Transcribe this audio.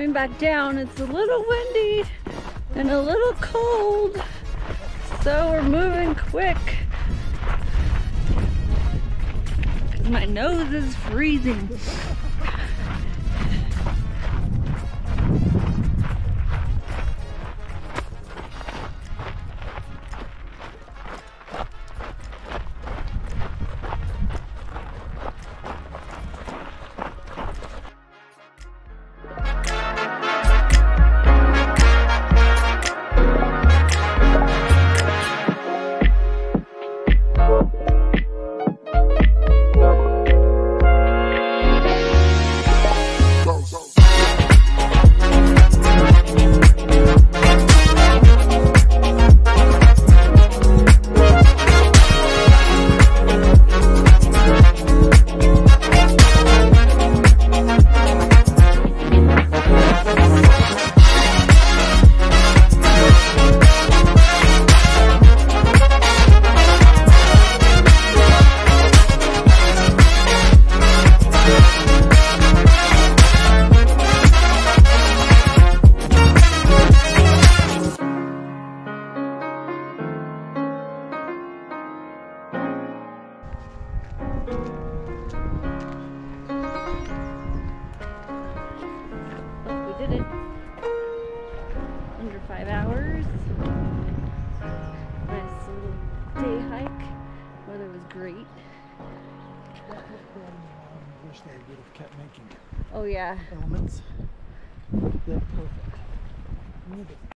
coming back down. It's a little windy and a little cold, so we're moving quick. My nose is freezing. Did it under 5 hours. Nice little day hike. Weather was great. Wish they would have kept making Oh yeah. elements. They're perfect.